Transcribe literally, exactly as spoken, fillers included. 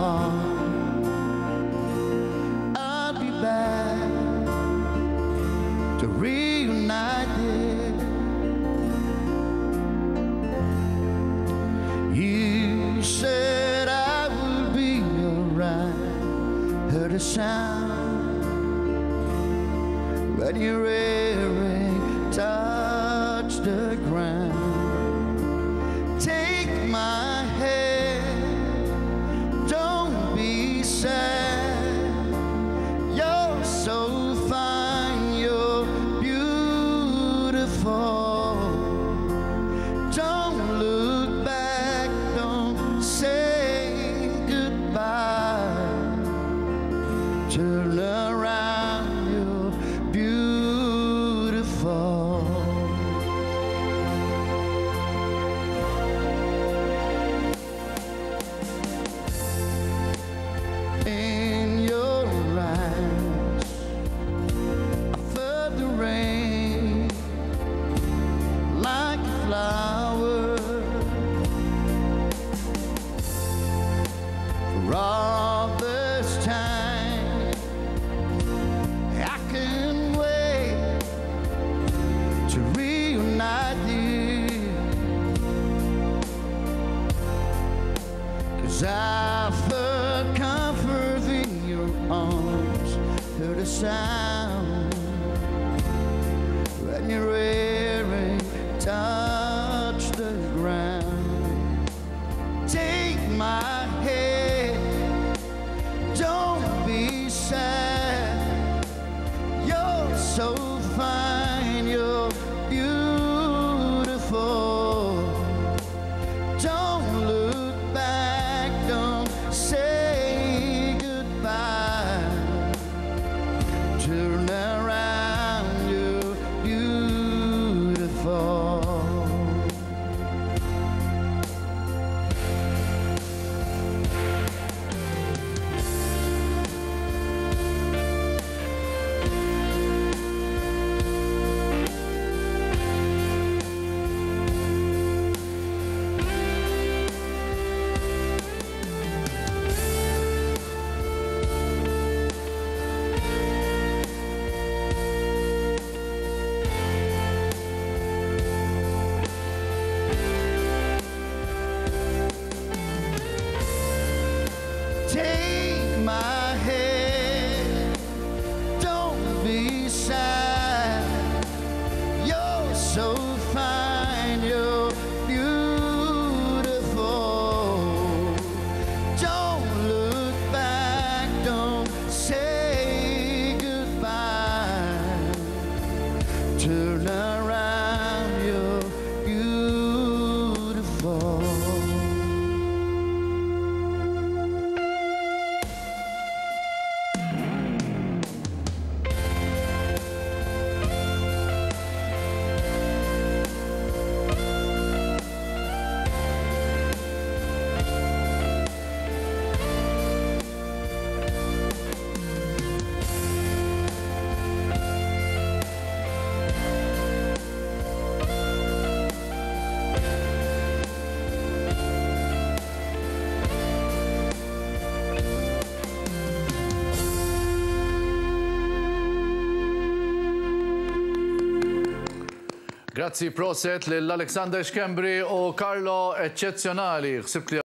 heart. I'll be back to reunite it. You said I would be alright. Heard a sound when your earring touched the ground. Take my hand, don't be sad. You're so fine, you're beautiful. Don't look back, don't say goodbye. Turn around, you're beautiful. In your eyes, I felt the rain like a flower. For all this time, I can wait to reunite you, 'cause I felt comfort in your arms. Heard a sound when your earring touched the ground. Take my hand, don't be sad. You're so fine, you're beautiful. Don't look back, don't say goodbye. Turn around, you're beautiful. Take my hand, don't be sad. You're so fine, you're beautiful. Don't look back, don't say goodbye. Turn around, you're beautiful. Grazzi proset lill-Alexander Xkembri u Carlo eccezzjonali.